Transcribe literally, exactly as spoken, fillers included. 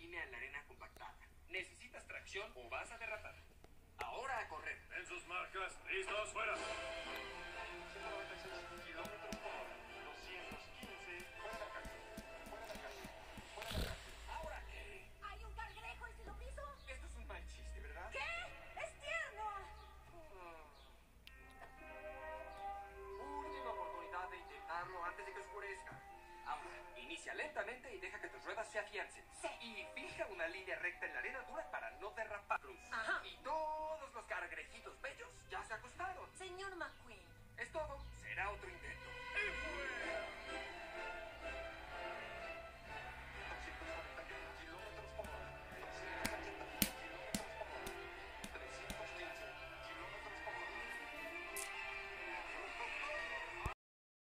línea en la arena compactada. Necesitas tracción o vas a derrapar. Ahora a correr. En sus marcas, listos, fuera. ciento noventa y seis kilómetros por hora. doscientos quince. Fuera de la calle. Fuera de la calle. Fuera de la calle. ¿Ahora qué? ¿Hay un cangrejo y si lo piso? Esto es un mal chiste, ¿verdad? ¿Qué? ¡Es tierno! Última oportunidad de intentarlo antes de que oscurezca. Ahora, inicia lentamente y deja que tus ruedas se afiancen. Sí. Y fija una línea recta en la arena dura para no derrapar. Cruz. Ajá. Y todos los cangrejitos bellos ya se acostaron. Señor McQueen. Es todo. Será otro intento.